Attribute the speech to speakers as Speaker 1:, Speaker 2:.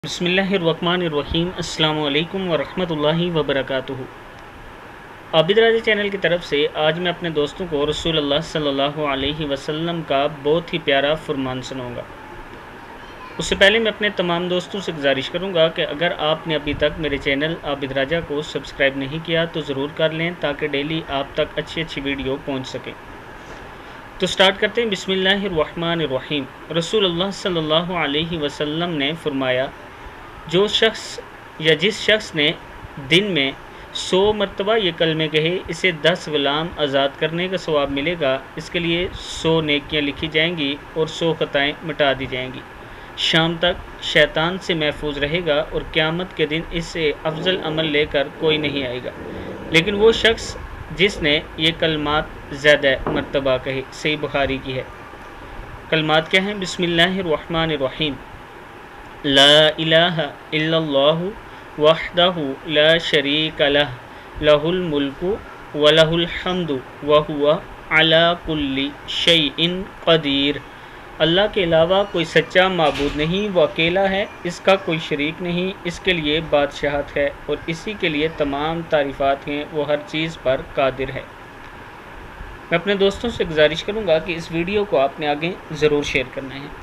Speaker 1: बिस्मिल्लाहिर्रहमानिर्रहीम। अस्सलाम वालेकुम वरहमतुल्लाहि वबरकातुहू। आबिद राजा चैनल की तरफ से आज मैं अपने दोस्तों को रसूलुल्लाह सल्लल्लाहु अलैहि वसल्लम का बहुत ही प्यारा फरमान सुनाऊंगा। उससे पहले मैं अपने तमाम दोस्तों से गुजारिश करूंगा कि अगर आपने अभी तक मेरे चैनल आबिद राजा को सब्सक्राइब नहीं किया तो ज़रूर कर लें ताकि डेली आप तक अच्छी वीडियो पहुँच सके। तो स्टार्ट करते हैं। बिस्मिल्लाहिर्रहमानिर्रहीम। रसूलुल्लाह सल्लल्लाहु अलैहि वसल्लम ने फरमाया, जो शख्स या जिस शख्स ने दिन में 100 मरतबा ये कलमे कहे, इसे 10 ग़ुलाम आज़ाद करने का सवाब मिलेगा। इसके लिए 100 नेकियां लिखी जाएंगी और 100 ख़ताएँ मिटा दी जाएंगी। शाम तक शैतान से महफूज रहेगा और क़यामत के दिन इससे अफजल अमल लेकर कोई नहीं आएगा, लेकिन वो शख्स जिसने ये कलमात ज़्यादा मरतबा कहे। सही बुखारी की है। कलमात क्या हैं? बिस्मिल्लाहिर्रहमानिर्रहीम। ला इलाहा इल्लल्लाहु वहदहु ला शरीका लह, लहुल मुल्कु व लहुल हम्दु व हुवा अला कुल्ली शैइन क़दीर। अल्लाह के अलावा कोई सच्चा माबूद नहीं, वो अकेला है, इसका कोई शरीक नहीं, इसके लिए बादशाहत है और इसी के लिए तमाम तारीफ़ात हैं, वो हर चीज़ पर कादिर है। मैं अपने दोस्तों से गुजारिश करूँगा कि इस वीडियो को आपने आगे ज़रूर शेयर करना है।